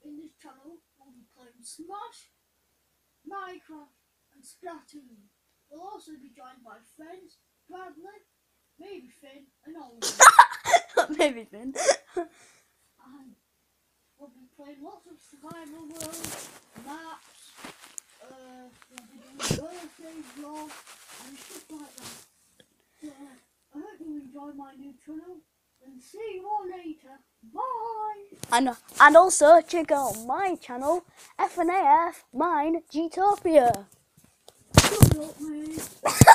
in this channel we'll be playing Smash, Minecraft and Splatoon. We'll also be joined by friends, Bradley, maybe Finn and Oliver. Maybe Finn. And we'll be playing lots of survival worlds, maps, we'll be doing birthday vlogs and stuff like that. So I hope you enjoy my new channel and see you all later. Bye! And also check out my channel, FNAF Mine Gtopia. Good luck, mate.